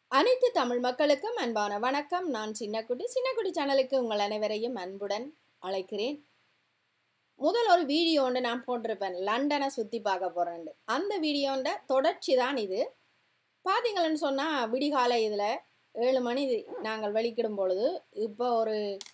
அனைத்து தமிழ் மக்களுக்கும் அன்பான வணக்கம். நான் சின்னக்குட்டி சேனலுக்கு உங்கள் அனைவரையும் அன்புடன் அழைக்கிறேன். முதல் ஒரு வீடியோ ஒன்று நான் போட்டிருப்பேன், லண்டனை சுற்றி பார்க்க போகிறேன். அந்த வீடியோண்ட தொடர்ச்சி தான் இது. பார்த்தீங்களன்னு சொன்னால் விடிகாலை இதில் 7 மணி நாங்கள் வெளிக்கிடும் பொழுது இப்போ ஒரு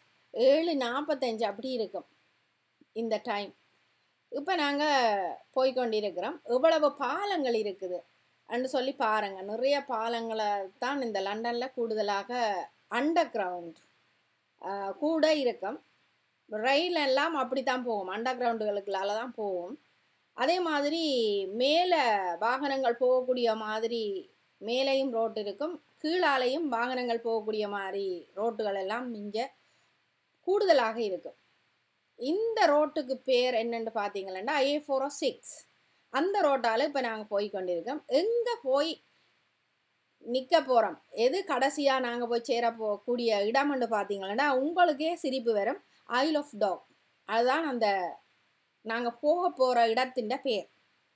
7:45 அப்படி இருக்கும் இந்த டைம். இப்போ நாங்கள் போய்கொண்டிருக்கிறோம். இவ்வளவு பாலங்கள் இருக்குது அன்னு சொல்லி பாருங்க. நிறைய பாலங்களை தான் இந்த லண்டனில் கூடுதலாக அண்டர் கிரவுண்ட் கூட இருக்கும். ரயில் எல்லாம் அப்படி தான் போகும், அண்டர் கிரவுண்டுகளுக்குள்ளால தான் போகும். அதே மாதிரி மேலே வாகனங்கள் போகக்கூடிய மாதிரி மேலேயும் ரோட்டு இருக்கும், கீழாலையும் வாகனங்கள் போகக்கூடிய மாதிரி ரோட்டுகள் எல்லாம் இங்கே கூடுதலாக இருக்கும். இந்த ரோட்டுக்கு பேர் என்னென்னு பார்த்தீங்கன்னா A406. அந்த ரோட்டால் இப்போ நாங்கள் போய் கொண்டிருக்கோம். எங்கே போய் நிற்க போகிறோம், எது கடைசியாக நாங்கள் போய் சேர போகக்கூடிய இடம்னு பார்த்தீங்கன்னா உங்களுக்கே சிரிப்பு வரும். ஐல் ஆஃப் டாக், அதுதான் அந்த நாங்கள் போக போகிற இடத்தின் பேர்.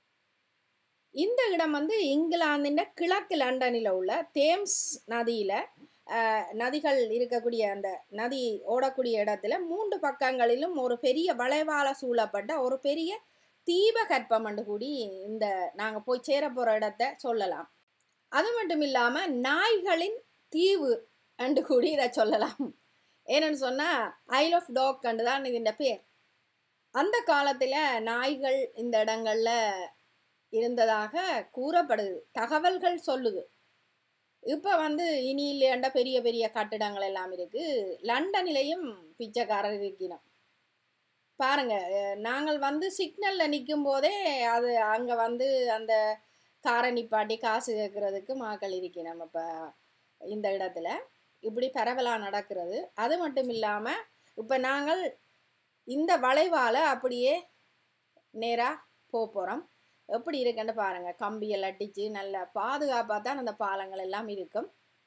இந்த இடம் இங்கிலாந்தின் கிழக்கு லண்டனில் உள்ள தேம்ஸ் நதியில் நதிகள் இருக்கக்கூடிய அந்த நதி ஓடக்கூடிய இடத்துல 3 பக்கங்களிலும் ஒரு பெரிய வளைவால சூழப்பட்ட ஒரு பெரிய தீபகற்பம் என்று கூடி இந்த நாங்கள் போய் சேர போகிற இடத்த சொல்லலாம். அது மட்டும் இல்லாமல் நாய்களின் தீவு என்று கூடி இதை சொல்லலாம். ஏன்னு சொன்னால் ஐல் ஆஃப் டாக் கண்டு தான் இதன் பேர். அந்த காலத்தில் நாய்கள் இந்த இடங்களில் இருந்ததாக கூறப்படுது, தகவல்கள் சொல்லுது. இப்போ இனி இல்லையாண்ட பெரிய பெரிய கட்டிடங்கள் எல்லாம் இருக்குது. லண்டனிலையும் பிச்சைக்காரர் இருக்கணும் பாருங்க. நாங்கள் சிக்னலில் நிற்கும் போதே அது அங்கே அந்த காரை நிப்பாட்டி காசு கேட்கறதுக்கு மக்கள் இருக்கணும். இப்போ இந்த இடத்துல இப்படி பரவலாக நடக்கிறது. அது மட்டும் இல்லாமல் இப்போ நாங்கள் இந்த வளைவால் அப்படியே நேராக போகிறோம். எப்படி இருக்குன்னு பாருங்கள். கம்பியை அடித்து நல்ல பாதுகாப்பாக தான் அந்த பாலங்கள் எல்லாம் இருக்கும்.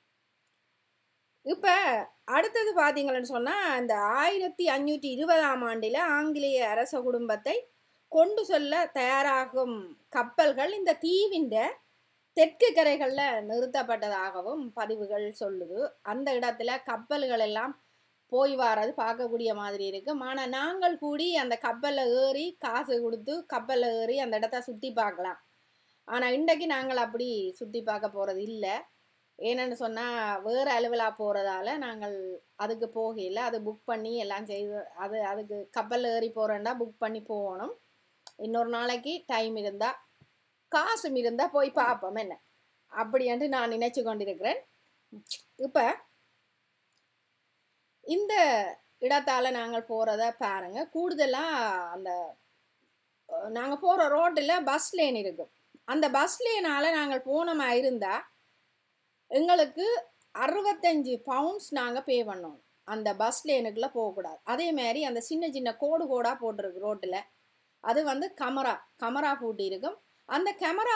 இப்போ அடுத்தது பார்த்தீங்கன்னு சொன்னால் இந்த 1520ஆம் ஆண்டில் ஆங்கிலேய அரச குடும்பத்தை கொண்டு செல்ல தயாராகும் கப்பல்கள் இந்த தீவின் தெற்கு கரைகளில் நிறுத்தப்பட்டதாகவும் பதிவுகள் சொல்லுது. அந்த இடத்துல கப்பல்கள் எல்லாம் போய் வாரது பார்க்கக்கூடிய மாதிரி இருக்கும். ஆனால் நாங்கள் கூடி அந்த கப்பலில் ஏறி காசு கொடுத்து கப்பலில் ஏறி அந்த இடத்த சுற்றி பார்க்கலாம். ஆனால் இன்றைக்கு நாங்கள் அப்படி சுற்றி பார்க்க போகிறது இல்லை. ஏன்னு சொன்னால் வேறு அலுவலாக போகிறதால நாங்கள் அதுக்கு போகல. அது புக் பண்ணி எல்லாம் செய்து அதுக்கு கப்பலில் ஏறி போகிறேன்னா புக் பண்ணி போகணும். இன்னொரு நாளைக்கு டைம் இருந்தால் காசும் இருந்தால் போய் பார்ப்போம் என்ன அப்படின்ட்டு நான் நினைச்சு கொண்டிருக்கிறேன். இப்போ இந்த இடத்தால் நாங்கள் போகிறத பாருங்க. கூடுதலாக அந்த நாங்கள் போகிற ரோட்டில் பஸ் லேன் இருக்கும். அந்த பஸ் லேனால் நாங்கள் போனோமா இருந்தால் எங்களுக்கு 65 பவுண்ட்ஸ் நாங்கள் பே பண்ணோம். அந்த பஸ் லேனுக்குள்ளே போகக்கூடாது. அதே மாதிரி அந்த சின்ன சின்ன கோடாக போட்டிருக்கு ரோட்டில். அது கமரா பூட்டி இருக்கும். அந்த கேமரா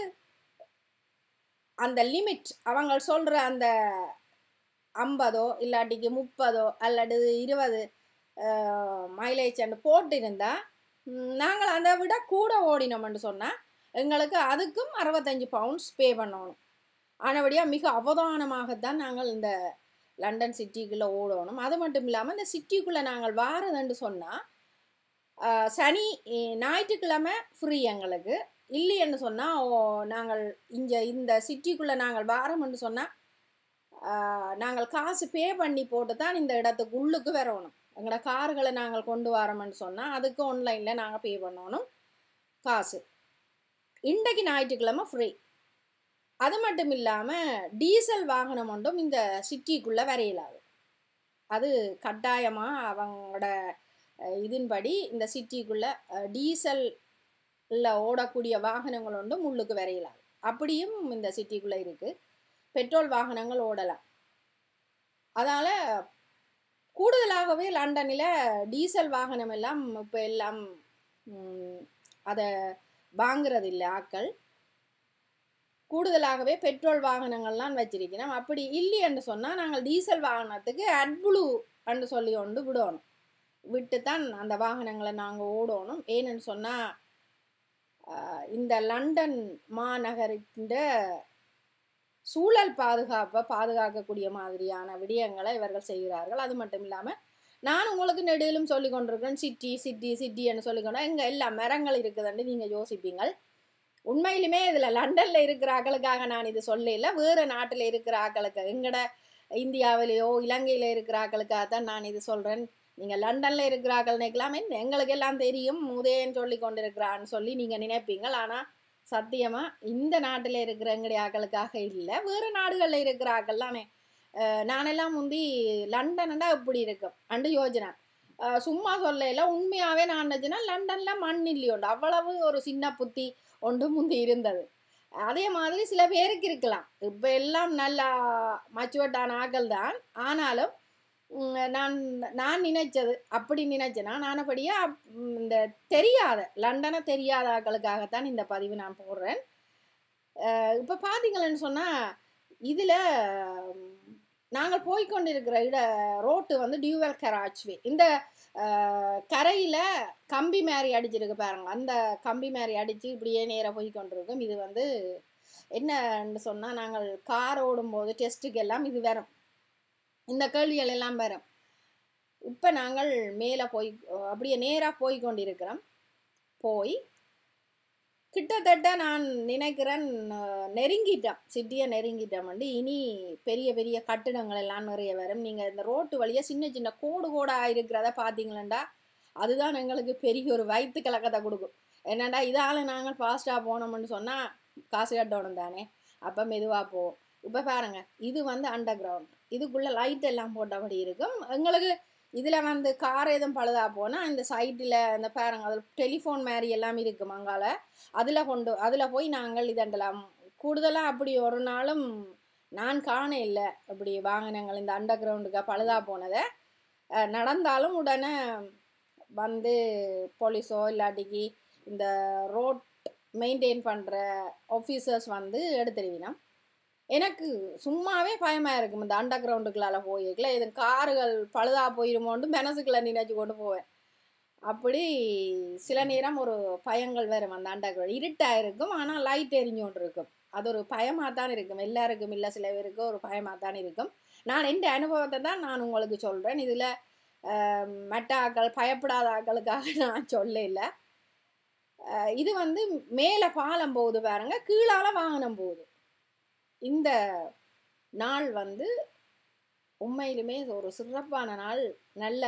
அந்த லிமிட் அவங்க சொல்கிற அந்த 50 இல்லாட்டிக்கு 30 அல்லது 20 மைலேஜ் போட்டிருந்தால் நாங்கள் அதை விட கூட ஓடினோம்னு சொன்னால் எங்களுக்கு அதுக்கும் 65 பவுண்ட்ஸ் பே பண்ணணும். ஆனபடியாக மிக அவதானமாகத்தான் நாங்கள் இந்த லண்டன் சிட்டிக்குள்ளே ஓடணும். அது மட்டும் இல்லாமல் இந்த சிட்டிக்குள்ளே நாங்கள் வாரதுன்னு சொன்னால் சனி ஞாயிற்றுக்கிழமை ஃப்ரீ எங்களுக்கு. இல்லைன்னு சொன்னால் நாங்கள் இந்த சிட்டிக்குள்ளே நாங்கள் வாரோம்னு சொன்னால் நாங்கள் காசு பே பண்ணி போட்டு தான் இந்த இடத்துக்கு உள்ளுக்கு வரணும். எங்களோட கார்களை நாங்கள் கொண்டு வரோம்னு சொன்னால் அதுக்கு ஆன்லைனில் நாங்கள் பே பண்ணணும் காசு. இன்றைக்கு ஞாயிற்றுக்கிழமை ஃப்ரீ. அது மட்டும் இல்லாமல் டீசல் வாகனம் ஒன்றும் இந்த சிட்டிக்குள்ளே வரையலாது. அது கட்டாயமாக அவங்களோட இதன்படி இந்த சிட்டிக்குள்ளே டீசலில் ஓடக்கூடிய வாகனங்கள் ஒன்றும் உள்ளுக்கு வரையலாது. அப்படியும் இந்த சிட்டிக்குள்ளே இருக்குது. பெட்ரோல் வாகனங்கள் ஓடலாம். அதனால் கூடுதலாகவே லண்டனில் டீசல் வாகனம் எல்லாம் இப்போ எல்லாம் அதை வாங்கிறதில்லை ஆக்கள். கூடுதலாகவே பெட்ரோல் வாகனங்கள்லாம் வச்சிருக்கணும். அப்படி இல்லைன்னு சொன்னால் நாங்கள் டீசல் வாகனத்துக்கு AdBlue என்று சொல்லி கொண்டு விடணும். விட்டு தான் அந்த வாகனங்களை நாங்கள் ஓடணும். ஏன்னு சொன்னால் இந்த லண்டன் மாநகரின் சூழல் பாதுகாப்பை பாதுகாக்கக்கூடிய மாதிரியான விடயங்களை இவர்கள் செய்கிறார்கள். அது மட்டும் இல்லாமல் நான் உங்களுக்கு நெடுவிலும் சொல்லி கொண்டிருக்கிறேன், சிட்டி சிட்டி சிட்டின்னு சொல்லிக்கொண்டா இங்கே எல்லா மரங்கள் இருக்குதுன்னு நீங்கள் யோசிப்பீங்கள். உண்மையிலுமே இதில் லண்டனில் இருக்கிற ஆக்களுக்காக நான் இது சொல்லல, வேறு நாட்டில் இருக்கிற ஆக்களுக்கு, எங்கட இந்தியாவிலேயோ இலங்கையில் இருக்கிற ஆக்களுக்காக தான் நான் இது சொல்கிறேன். நீங்கள் லண்டனில் இருக்கிற ஆக்கள் நினைக்கலாம், எங்களுக்கு எல்லாம் தெரியும் முதேன்னு சொல்லி கொண்டிருக்கிறான்னு சொல்லி நீங்கள் நினைப்பீங்கள். ஆனால் சத்தியமாக இந்த நாட்டில் இருக்கிற எங்களுடைய ஆக்களுக்காக இல்லை, வேறு நாடுகளில் இருக்கிற ஆக்கள்லானே. நானெல்லாம் முந்தி லண்டன்டா இப்படி இருக்கும் அண்டு யோஜனை சும்மா சொல்லல, உண்மையாகவே நான் நினச்சினா லண்டனில் மண் இல்லையோண்டு அவ்வளவு ஒரு சின்ன புத்தி ஒன்று முந்தி இருந்தது. அதே மாதிரி சில பேருக்கு இருக்கலாம், இப்போ எல்லாம் நல்லா மச்சுவட்டான ஆக்கள் தான். ஆனாலும் நான் நான் நினைச்சது அப்படி நினைச்சேன்னா நானபடியா இந்த தெரியாத லண்டனை தெரியாத ஆக்களுக்காகத்தான் இந்த பதிவு நான் போடுறேன். இப்போ பார்த்தீங்களன்னு சொன்னால் இதில் நாங்கள் போய்கொண்டிருக்கிற ரோட்டு வந்து டியூவல் கராச்வே. இந்த கரையில் கம்பி மாதிரி அடிச்சிருக்கு பாருங்க, அந்த கம்பி மாதிரி அடித்து இப்படியே நேராக போய்கொண்டிருக்கும். இது வந்து என்னன்னு சொன்னால் நாங்கள் கார் ஓடும்போது டெஸ்ட்டுக்கு எல்லாம் இது வரும், இந்த கேள்விகள் எல்லாம் வரும். இப்போ நாங்கள் மேலே போய் அப்படியே நேராக போய் கொண்டிருக்கிறோம். போய் கிட்டத்தட்ட நான் நினைக்கிறேன் நெருங்கிட்டோம், சிட்டியை நெருங்கிட்டோம். வந்து இனி பெரிய பெரிய கட்டிடங்கள் எல்லாம் நிறைய வரும். நீங்கள் இந்த ரோட்டு வழியாக சின்ன சின்ன கோடு கோடாக இருக்கிறத பார்த்தீங்களா, அதுதான் எங்களுக்கு பெரிய ஒரு வயிற்று கலக்கத்தை கொடுக்கும். என்னண்டா இதால் நாங்கள் ஃபாஸ்ட்டாக போனோம்னு சொன்னால் காசு கட்டணும் தானே, அப்போ மெதுவாக போவோம். இப்போ பாருங்க, இது வந்து அண்டர் கிரவுண்ட், இதுக்குள்ளே லைட் எல்லாம் போட்டபடி இருக்கும். எங்களுக்கு இதில் வந்து கார் எதுவும் பழுதா போனால் இந்த சைட்டில் இந்த பாருங்க அதில் டெலிஃபோன் மாதிரி எல்லாம் இருக்கும் அங்கால, அதில் போய் நாங்கள் இதண்டலாம். கூடுதலாக அப்படி ஒரு நாளும் நான் காண இல்லை அப்படி வாகனங்கள் இந்த அண்டர் கிரவுண்டுக்கு பழுதா போனதை. நடந்தாலும் உடனே வந்து போலீஸோ இல்லாட்டிக்கு இந்த ரோட் மெயின்டைன் பண்ணுற ஆஃபீஸர்ஸ் வந்து எடுத்துருவினா. எனக்கு சும்மாவே பயமாக இருக்கும் இந்த அண்டர் கிரவுண்டுக்குள்ளால போயிருக்கல, இது காருகள் பழுதா போயிருமோண்டு மனசுக்குள்ளே நினைச்சு கொண்டு போவேன். அப்படி சில நேரம் ஒரு பயங்கள் வரும். அந்த அண்டர் கிரவுண்ட் இருட்டாக இருக்கும், ஆனால் லைட் எரிஞ்சோண்டு இருக்கும். அது ஒரு பயமாக தான் இருக்கும், எல்லாருக்கும் இல்லை, சில பேருக்கு ஒரு பயமாக தான் இருக்கும். நான் எந்த அனுபவத்தை தான் நான் உங்களுக்கு சொல்கிறேன். இதில் மற்ற ஆக்கள் பயப்படாத ஆக்களுக்காக நான் சொல்லலை. இது வந்து மேலே பாலம் போகுது பாருங்க, கீழால் வாகனம் போகுது. இந்த நாள் வந்து உண்மையிலுமே ஒரு சிறப்பான நாள். நல்ல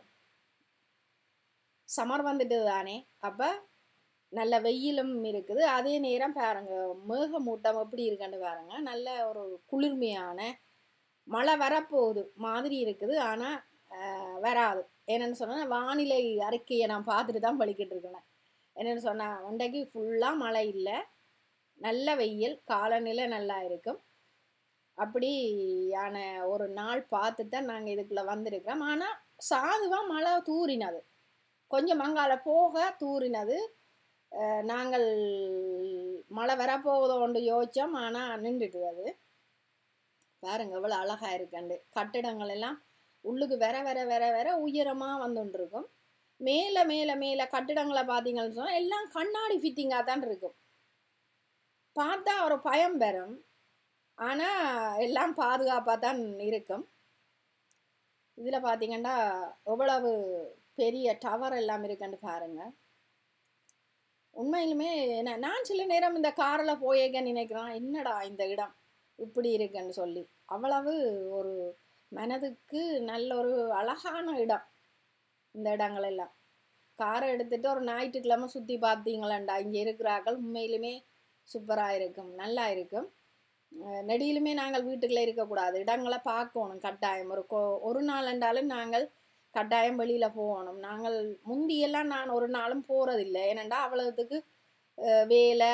சமர் வந்துட்டு தானே, அப்போ நல்ல வெயிலும் இருக்குது. அதே நேரம் பாருங்க மேகமூட்டம் எப்படி இருக்குன்னு பாருங்க, நல்ல ஒரு குளிர்மையான மழை வரப்போகுது மாதிரி இருக்குது. ஆனால் வராது. என்னென்னு சொன்னால் வானிலை அறிக்கையை நான் பார்த்துட்டு தான் படிக்கிட்டு இருக்கேன். என்னென்னு சொன்னால் இன்றைக்கு ஃபுல்லாக மழை இல்லை, நல்ல வெயில், காலநிலை நல்லா இருக்கும். அப்படியான ஒரு நாள் பார்த்து தான் நாங்கள் இதுக்குள்ளே வந்திருக்கிறோம். ஆனால் சாதுவாக மழை தூறினது, கொஞ்சம் மங்கால போக தூறினது. நாங்கள் மழை வரப்போகுதோண்டு யோசித்தோம், ஆனால் நின்றுட்டு அது பாருங்க எவ்வளோ அழகாக இருக்கண்டு. கட்டிடங்கள் எல்லாம் உள்ளுக்கு வர வர வர வர உயரமாக வந்துட்டுருக்கும். மேலே மேலே மேலே கட்டிடங்களை பார்த்தீங்கன்னு சொன்னால் எல்லாம் கண்ணாடி ஃபிட்டிங்காக தான் இருக்கும். பார்த்தா ஒரு பயம் வரும், ஆனால் எல்லாம் பாதுகாப்பாக தான் இருக்கும். இதில் பார்த்தீங்கன்னா எவ்வளவு பெரிய டவர் எல்லாம் இருக்குன்னு பாருங்கள். உண்மையிலுமே நான் சில நேரம் இந்த காரில் போயேக்க நினைக்கிறேன், என்னடா இந்த இடம் இப்படி இருக்குன்னு சொல்லி. அவ்வளவு ஒரு மனதுக்கு நல்ல ஒரு அழகான இடம் இந்த இடங்கள் எல்லாம். காரை எடுத்துகிட்டு ஒரு ஞாயிற்றுக்கிழமை சுற்றி பார்த்தீங்களாண்டா இங்கே இருக்கிறார்கள், உண்மையிலுமே சூப்பராக இருக்கும், நல்லா இருக்கும். நெடியிலுமே நாங்கள் வீட்டுக்குள்ளே இருக்கக்கூடாது, இடங்களை பார்க்கணும் கட்டாயம். ஒரு நாள் என்றாலும் நாங்கள் கட்டாயம் வெளியில் போகணும். நாங்கள் முந்தியெல்லாம் நான் ஒரு நாளும் போகிறதில்லை, ஏனெண்டா அவ்வளவுத்துக்கு வேலை,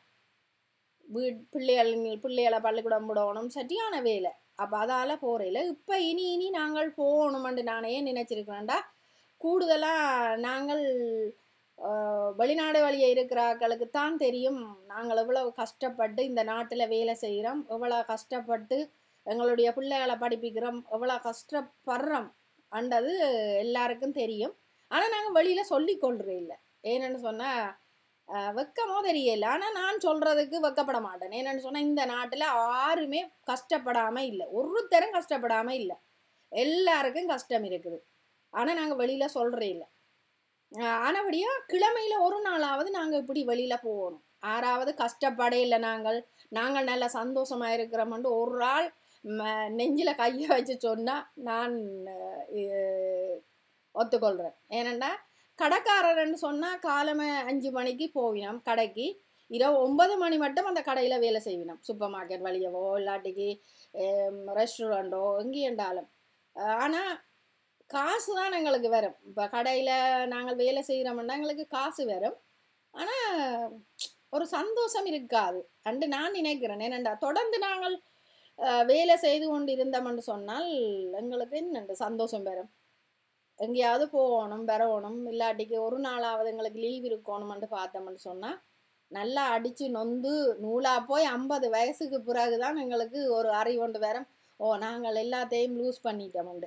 பிள்ளைகளை பள்ளிக்கூடம் விடணும், சரியான வேலை. அப்போ அதால் போகிறதில்ல. இப்போ இனி நாங்கள் போகணுமென்று நானே நினச்சிருக்கிறேன்டா. கூடுதலாக நாங்கள் வெளிநாடு வழியே இருக்கிறார்களுக்கு தான் தெரியும் நாங்கள் எவ்வளவு கஷ்டப்பட்டு இந்த நாட்டில் வேலை செய்கிறோம், எவ்வளோ கஷ்டப்பட்டு எங்களுடைய பிள்ளைகளை படிப்பிக்கிறோம், எவ்வளோ கஷ்டப்படுறோம் அண்டது எல்லாருக்கும் தெரியும். ஆனால் நாங்கள் வெளியில் சொல்லி கொள்றே இல்லை. ஏன்னு சொன்னால் வெக்கமோ தெரியல. ஆனால் நான் சொல்கிறதுக்கு வெக்கப்பட மாட்டேன். என்னென்னு சொன்னால் இந்த நாட்டில் யாருமே கஷ்டப்படாமல் இல்லை, ஒருத்தரும் கஷ்டப்படாமல் இல்லை, எல்லாருக்கும் கஷ்டம் இருக்குது. ஆனால் நாங்கள் வெளியில் சொல்கிறே இல்லை. ஆனபடியாக கிழமையில் ஒரு நாளாவது நாங்கள் இப்படி வெளியில் போகணும். யாராவது கஷ்டப்படே இல்லை, நாங்கள் நல்ல சந்தோஷமாக இருக்கிறோம்னு ஒரு ஆள் நெஞ்சில் கையை வச்சு சொன்னால் நான் ஒத்துக்கொள்கிறேன். ஏனெண்டா கடைக்காரர்ன்னு சொன்னால் காலமே 5 மணிக்கு போவினோம் கடைக்கு, இரவு 9 மணி மட்டும் அந்த கடையில் வேலை செய்வினோம். Super market வழியவோ இல்லாட்டிக்கு ரெஸ்டாரண்ட்டோ எங்கேண்டாலும். ஆனால் காசு தான் எங்களுக்கு வரும். இப்போ கடையில் நாங்கள் வேலை செய்கிறோம்னா எங்களுக்கு காசு வரும், ஆனால் ஒரு சந்தோஷம் இருக்காது அண்டு நான் நினைக்கிறேன். ஏனெண்டா தொடர்ந்து நாங்கள் வேலை செய்து கொண்டு இருந்தோம்னு சொன்னால் எங்களுக்கு என்ன சந்தோஷம் வரும். எங்கேயாவது போகணும் வரணும், இல்லாட்டிக்கு ஒரு நாளாவது எங்களுக்கு லீவ் இருக்கணும்னு பார்த்தோம்னு சொன்னால் நல்லா அடித்து நொந்து நூலாக போய் 50 வயசுக்கு பிறகு தான் எங்களுக்கு ஒரு அறிவொண்டு வரும், ஓ நாங்கள் எல்லாத்தையும் லூஸ் பண்ணிட்டோம்ண்டு.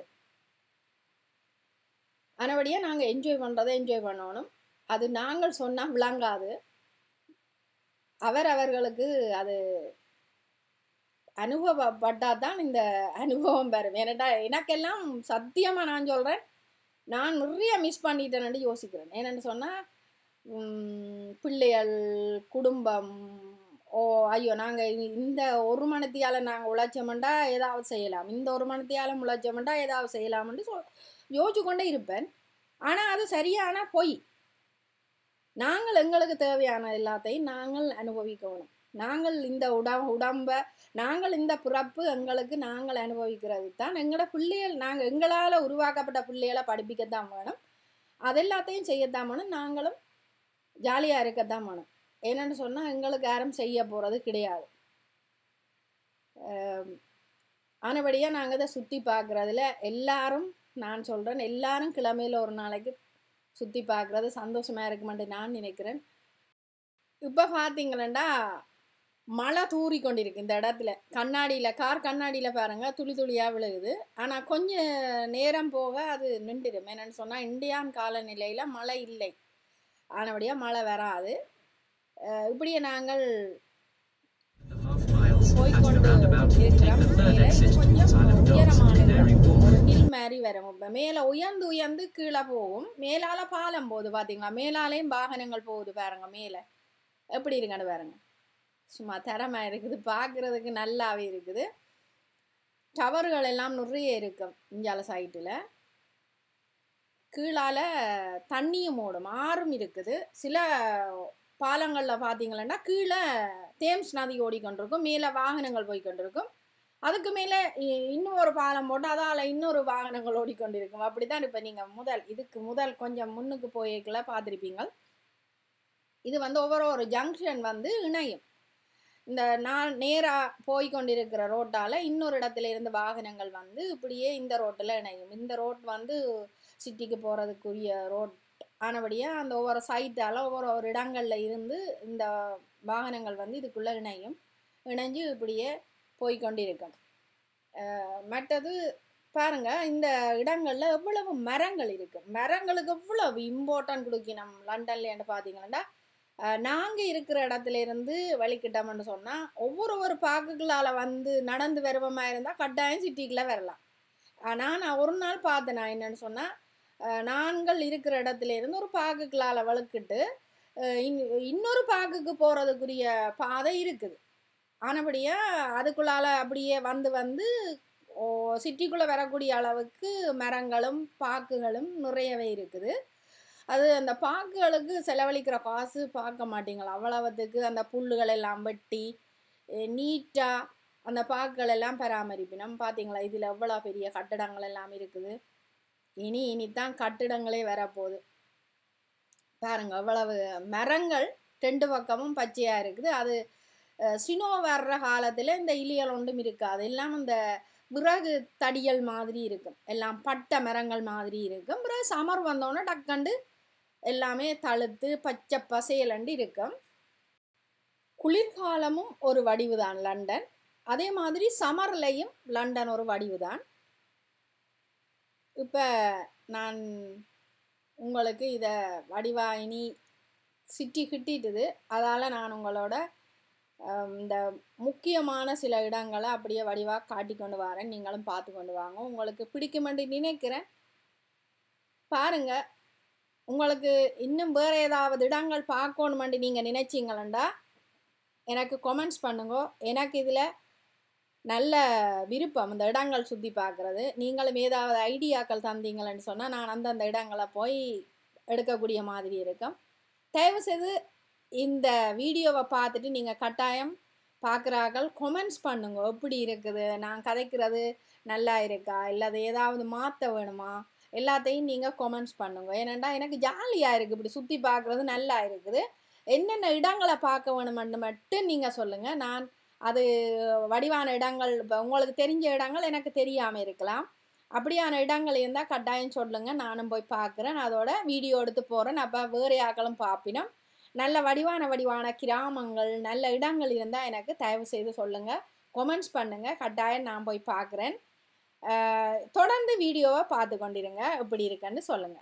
ஆனபடியாக நாங்கள் என்ஜாய் பண்ணுறதை என்ஜாய் பண்ணணும். அது நாங்கள் சொன்னால் விளங்காது, அவர்களுக்கு அது அனுபவப்பட்டால் தான் இந்த அனுபவம் வரும். ஏன்னாட்டா எனக்கெல்லாம் சத்தியமாக நான் சொல்கிறேன், நான் நிறைய மிஸ் பண்ணிட்டேன்னு யோசிக்கிறேன். ஏன்னு சொன்னால் பிள்ளைகள் குடும்பம், ஓ ஐயோ நாங்கள் இந்த ஒரு மணித்தியால் நாங்கள் உழைச்சோம்டா ஏதாவது செய்யலாம், இந்த ஒரு மணித்தியால் உழைச்சோம்டா ஏதாவது செய்யலாம்னு யோசிச்சு கொண்டே இருப்பேன். ஆனால் அது சரியான பொய். நாங்கள் எங்களுக்கு தேவையான எல்லாத்தையும் நாங்கள் அனுபவிக்கணும். நாங்கள் இந்த உடம்பை நாங்கள் இந்த பிறப்பு எங்களுக்கு நாங்கள் அனுபவிக்கிறது தான் எங்களோட பிள்ளைகள், நாங்கள் எங்களால் உருவாக்கப்பட்ட பிள்ளைகளை படிப்பிக்கத்தான் வேணும், அதெல்லாத்தையும் செய்யத்தான் வேணும், நாங்களும் ஜாலியாக இருக்கத்தான் வேணும். என்னென்னு சொன்னால் எங்களுக்கு யாரும் செய்ய போகிறது கிடையாது. ஆனபடியாக நாங்கள் இதை சுற்றி பார்க்குறதுல எல்லாரும், நான் சொல்கிறேன் எல்லாரும் கிழமையில் ஒரு நாளைக்கு சுற்றி பார்க்குறது சந்தோஷமாக இருக்குமென்று நான் நினைக்கிறேன். இப்போ பார்த்தீங்களா மழை தூறி கொண்டிருக்கு இந்த இடத்துல, கண்ணாடியில் கார் கண்ணாடியில் பாருங்கள் துளி துளியாக விழுகுது. ஆனால் கொஞ்சம் நேரம் போக அது நின்றுடும். என்னென்னு சொன்னால் இந்தியான் காலநிலையில் மழை இல்லை, ஆனபடியாக மழை வராது. இப்படியே நாங்கள் போய்கொண்டு இருக்கிறோம். கொஞ்சம் உயரமான ஒரு ஹில் மாதிரி வரும். இப்போ மேலே உயர்ந்து உயர்ந்து கீழே போகும். மேலால் பாலம் போகுது பார்த்தீங்களா, மேலாலேயும் வாகனங்கள் போகுது பாருங்க. மேலே எப்படி இருக்குன்னு பாருங்க, சும்மா தரமாக இருக்குது, பார்க்குறதுக்கு நல்லாவே இருக்குது. டவர்கள் எல்லாம் நிறைய இருக்கும் இஞ்சால சைட்டில். கீழால் தண்ணியும் ஓடும், ஆறும் இருக்குது. சில பாலங்களில் பார்த்தீங்களன்னா கீழே தேம்ஸ் நதி ஓடிக்கொண்டிருக்கும், மேலே வாகனங்கள் போய்கொண்டிருக்கும். அதுக்கு மேலே இன்னொரு பாலம் போட்டு அதால் இன்னொரு வாகனங்கள் ஓடிக்கொண்டிருக்கும். அப்படி தான் இப்போ நீங்கள் இதுக்கு முதல் கொஞ்சம் முன்னுக்கு போய்க்கல பார்த்துருப்பீங்க. இது ஒவ்வொரு ஜங்ஷன் இணையும். இந்த நான் நேராக போய்கொண்டிருக்கிற ரோட்டால் இன்னொரு இடத்துல இருந்து வாகனங்கள் இப்படியே இந்த ரோட்டில் இணையும். இந்த ரோட் சிட்டிக்கு போகிறதுக்குரிய ரோட் ஆனபடியாக அந்த ஒவ்வொரு சைட்டால் ஒவ்வொரு இடங்களில் இருந்து இந்த வாகனங்கள் இதுக்குள்ளே இணைஞ்சு இப்படியே போய்கொண்டிருக்கும். மற்றது பாருங்கள், இந்த இடங்களில் எவ்வளவு மரங்கள் இருக்குது. மரங்களுக்கு எவ்வளவு இம்பார்ட்டன்ட் கொடுக்கணும் லண்டன்லேன்னு பார்த்தீங்கன்னா, நாங்கள் இருக்கிற இடத்துல இருந்து வலிக்கிட்டோம்னு சொன்னால் ஒவ்வொரு பார்க்குகளால் நடந்து வருவமாக இருந்தால் கட்டாயம் சிட்டிக்குள்ளே வரலாம். நான் ஒரு நாள் பார்த்தேன், நான் என்னென்னு சொன்னால் நாங்கள் இருக்கிற இடத்துல இருந்து ஒரு பார்க்குகளால் வழுக்கிட்டு இன்னொரு பார்க்குக்கு போகிறதுக்குரிய பாதை இருக்குது. ஆனபடியாக அதுக்குள்ளால் அப்படியே வந்து சிட்டிக்குள்ளே வரக்கூடிய அளவுக்கு மரங்களும் பார்க்குகளும் நிறையவே இருக்குது. அது அந்த பார்க்குகளுக்கு செலவழிக்கிற காசு பார்க்க மாட்டீங்களா, அவ்வளவுத்துக்கு அந்த புல்லுகள் எல்லாம் வெட்டி நீட்டாக அந்த பார்க்குகள் எல்லாம் பராமரிப்பினோம். பார்த்தீங்களா இதில் எவ்வளோ பெரிய கட்டடங்கள் எல்லாம் இருக்குது. இனித்தான் கட்டிடங்களே வரப்போகுது பாருங்க. அவ்வளவு மரங்கள் 2 பக்கமும் பச்சையாக இருக்குது. அது சினோ வர்ற காலத்தில் இந்த இலியல் ஒன்றும் இருக்காது, எல்லாம் இந்த விறகு தடியல் மாதிரி இருக்கும், எல்லாம் பட்ட மரங்கள் மாதிரி இருக்கும். பிறகு சமர் வந்தோன்னே டக்கண்டு எல்லாமே தழுத்து பச்சை பசையலண்டு இருக்கும். குளிர்காலமும் ஒரு வடிவுதான் லண்டன், அதே மாதிரி சமர்லையும் லண்டன் ஒரு வடிவுதான். இப்போ நான் உங்களுக்கு இதை வடிவாயினி சிட்டி கிட்டிட்டுது. அதால் நான் உங்களோட இந்த முக்கியமான சில இடங்களை அப்படியே வடிவாக காட்டி கொண்டு வரேன். நீங்களும் பார்த்து கொண்டு வாங்க. உங்களுக்கு பிடிக்குமென்று நினைக்கிறேன். பாருங்க. உங்களுக்கு இன்னும் வேறு ஏதாவது இடங்கள் பார்க்கணுமென்று நீங்கள் நினைச்சிங்களா எனக்கு கமெண்ட்ஸ் பண்ணுங்க. எனக்கு இதில் நல்ல விருப்பம் இந்த இடங்கள் சுற்றி பார்க்குறது. நீங்களும் ஏதாவது ஐடியாக்கள் தந்தீங்களன்னு சொன்னால் நான் அந்தந்த இடங்களை போய் எடுக்கக்கூடிய மாதிரி இருக்கும். தயவுசெய்து இந்த வீடியோவை பார்த்துட்டு நீங்கள் கட்டாயம் பார்க்குறார்கள் கமெண்ட்ஸ் பண்ணுங்க. எப்படி இருக்குது, நான் கதைக்கிறது நல்லா இருக்கா, இல்லை அது ஏதாவது மாற்ற வேணுமா, எல்லாத்தையும் நீங்கள் கமெண்ட்ஸ் பண்ணுங்க. ஏனெண்டா எனக்கு ஜாலியாக இருக்குது, இப்படி சுற்றி பார்க்குறது நல்லா இருக்குது. என்னென்ன இடங்களை பார்க்க வேணுமென்னு மட்டும் நீங்கள் சொல்லுங்கள். நான் அது வடிவான இடங்கள் இப்போ உங்களுக்கு தெரிஞ்ச இடங்கள் எனக்கு தெரியாமல் இருக்கலாம். அப்படியான இடங்கள் இருந்தால் கட்டாயம் சொல்லுங்கள். நானும் போய் பார்க்குறேன், அதோட வீடியோ எடுத்து போகிறேன். அப்போ வேறு யாக்களும் பார்ப்பினோம். நல்ல வடிவான கிராமங்கள் நல்ல இடங்கள் இருந்தால் எனக்கு தயவு செய்து சொல்லுங்கள், கமெண்ட்ஸ் பண்ணுங்கள். கட்டாயம் நான் போய் பார்க்குறேன். தொடர்ந்து வீடியோவை பார்த்து கொண்டிருங்க, எப்படி இருக்குன்னு சொல்லுங்கள்.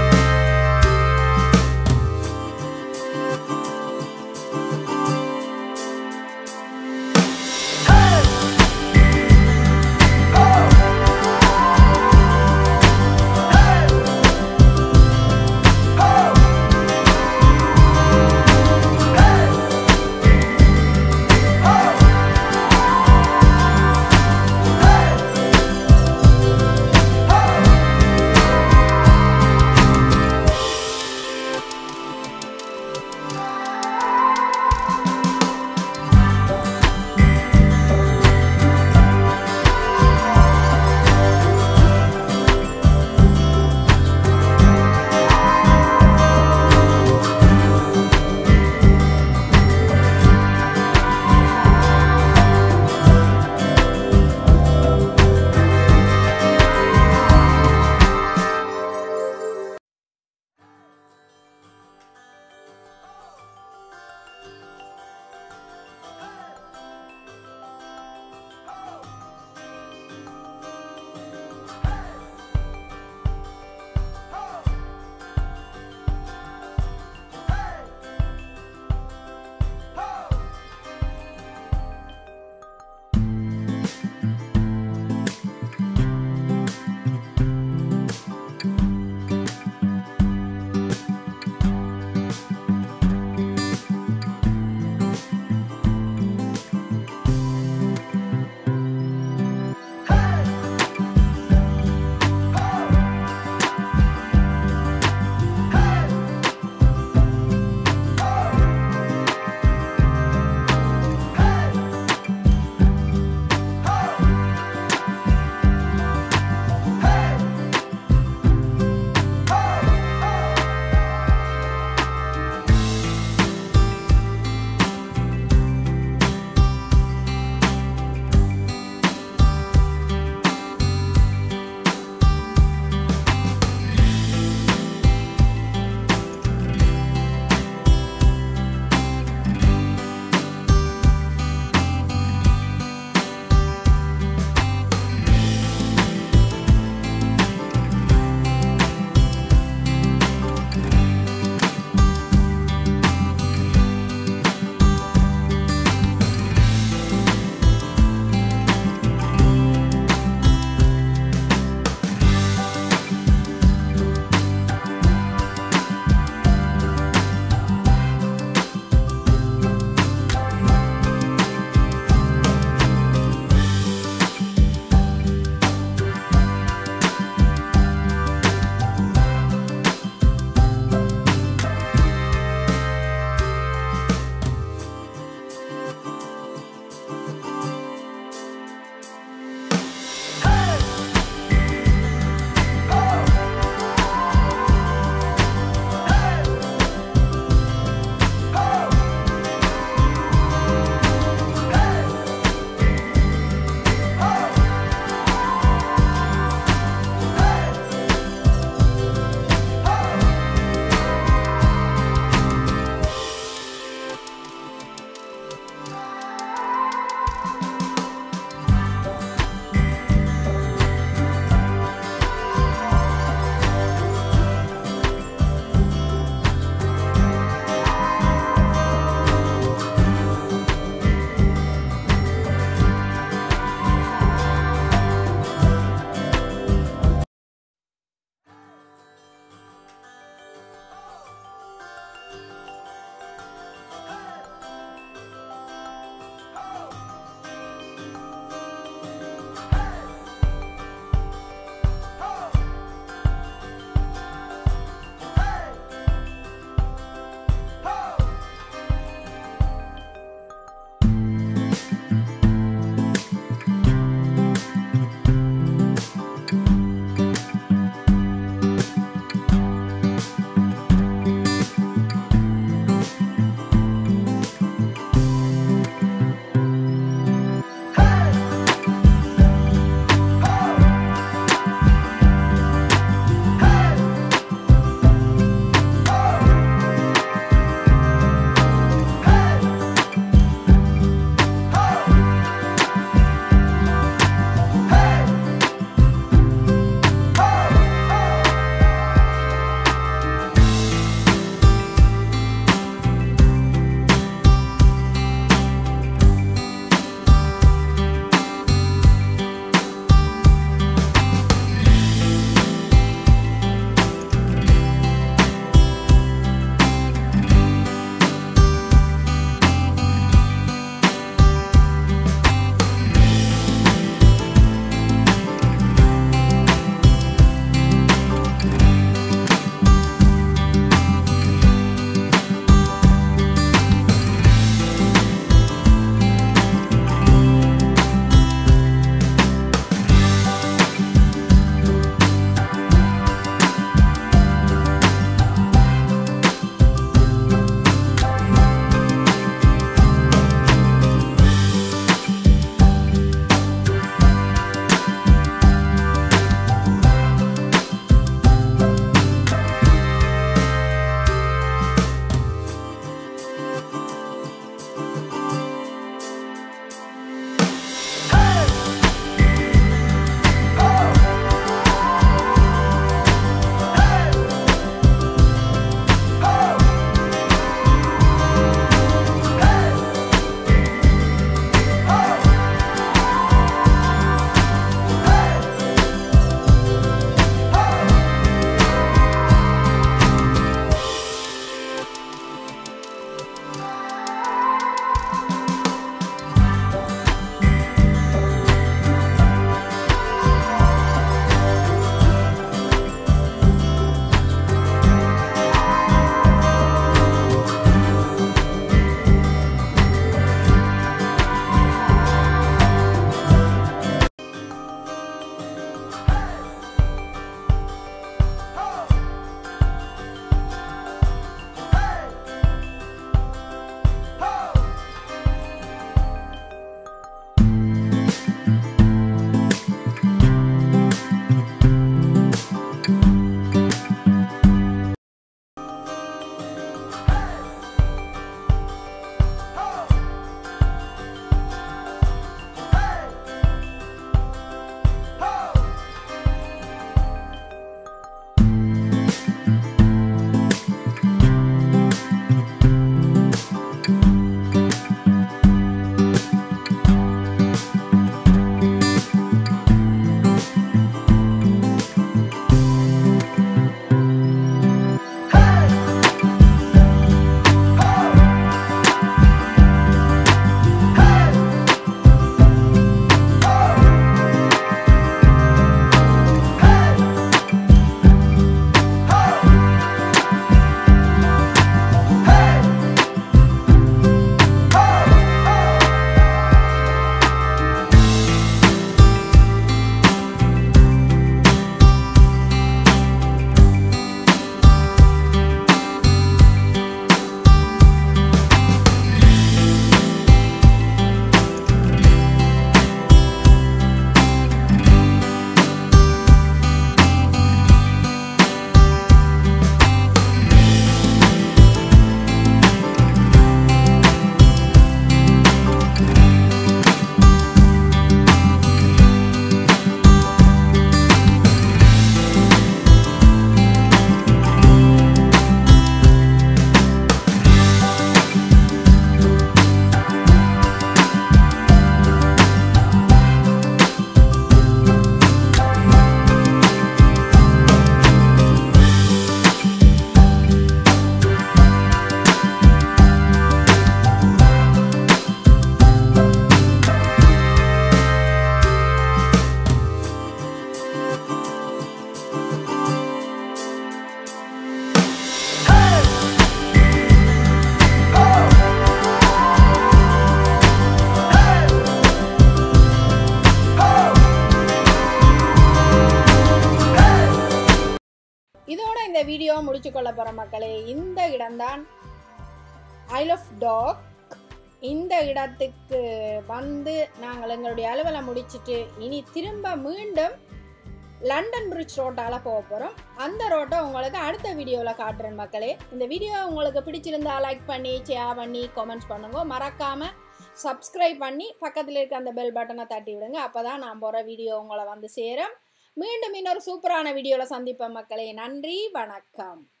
வீடியோ முடிச்சு கொள்ள போகிற மக்களே. இந்த இடம்தான் ஐல் ஆஃப் டாக். இந்த இடத்துக்கு வந்து நாங்கள் எங்களுடைய அலுவலை முடிச்சுட்டு இனி திரும்ப மீண்டும் லண்டன் பிரிட்ஜ் ரோட்டால் போக போகிறோம். அந்த ரோட்டை உங்களுக்கு அடுத்த வீடியோவில் காட்டுறேன் மக்களே. இந்த வீடியோ உங்களுக்கு பிடிச்சிருந்தா லைக் பண்ணி ஷேர் பண்ணி கமெண்ட்ஸ் பண்ணுங்க. மறக்காமல் சப்ஸ்கிரைப் பண்ணி பக்கத்தில் இருக்க அந்த பெல் பட்டனை தட்டி விடுங்க. அப்போ தான் நான் போகிற வீடியோ உங்களை வந்து சேரும். மீண்டும் இன்னொரு சூப்பரான வீடியோவில் சந்திப்பேன் மக்களே. நன்றி, வணக்கம்.